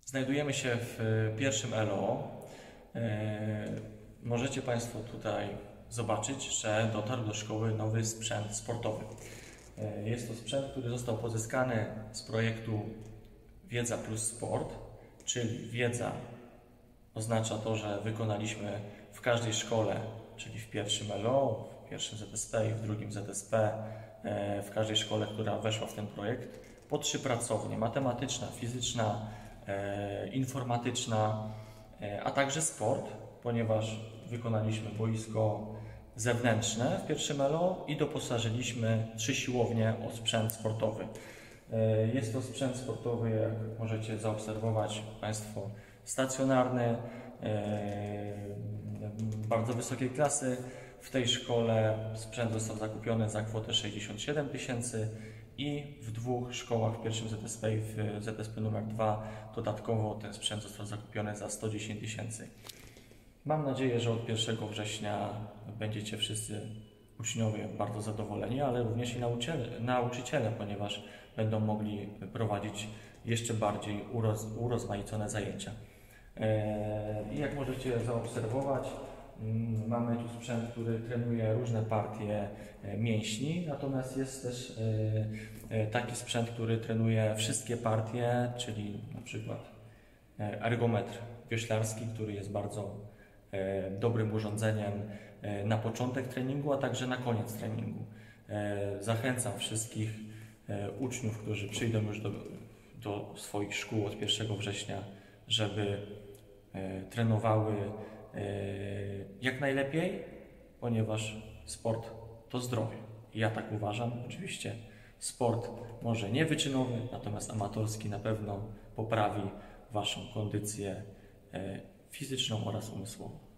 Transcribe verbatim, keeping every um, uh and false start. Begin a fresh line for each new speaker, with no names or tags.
Znajdujemy się w pierwszym L O. Możecie Państwo tutaj zobaczyć, że dotarł do szkoły nowy sprzęt sportowy. Jest to sprzęt, który został pozyskany z projektu Wiedza plus Sport, czyli wiedza oznacza to, że wykonaliśmy w każdej szkole, czyli w pierwszym L O, w pierwszym Z S P i w drugim Z S P, w każdej szkole, która weszła w ten projekt, po trzy pracownie: matematyczna, fizyczna, informatyczna, a także sport, ponieważ wykonaliśmy boisko zewnętrzne w pierwszym L O i doposażyliśmy trzy siłownie o sprzęt sportowy. Jest to sprzęt sportowy, jak możecie zaobserwować Państwo, stacjonarny, bardzo wysokiej klasy. W tej szkole sprzęt został zakupiony za kwotę sześćdziesiąt siedem tysięcy i w dwóch szkołach, w pierwszym Z S P i w Z S P numer dwa, dodatkowo ten sprzęt został zakupiony za sto dziesięć tysięcy. Mam nadzieję, że od pierwszego września będziecie wszyscy uczniowie bardzo zadowoleni, ale również i nauczyciele, nauczyciele ponieważ będą mogli prowadzić jeszcze bardziej uroz, urozmaicone zajęcia. I jak możecie zaobserwować, mamy tu sprzęt, który trenuje różne partie mięśni, natomiast jest też taki sprzęt, który trenuje wszystkie partie, czyli na przykład ergometr wioślarski, który jest bardzo dobrym urządzeniem na początek treningu, a także na koniec treningu. Zachęcam wszystkich uczniów, którzy przyjdą już do, do swoich szkół od pierwszego września, żeby trenowały jak najlepiej, ponieważ sport to zdrowie. Ja tak uważam. Oczywiście sport może nie wyczynowy, natomiast amatorski na pewno poprawi Waszą kondycję fizyczną oraz umysłową.